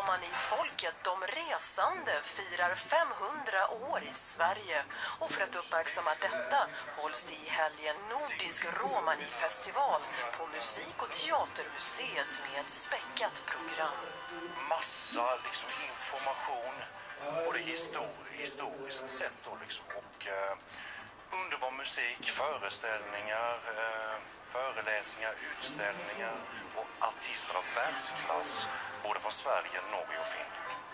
Romani-folket, de resande, firar 500 år i Sverige. Och för att uppmärksamma detta hålls det i helgen Nordisk Romani-festival på Musik- och teatermuseet med ett späckat program. Massa liksom information, både historiskt sett då, liksom, och underbar musik, föreställningar, föreläsningar, utställningar och artister av världsklass både från Sverige, Norge och Finland.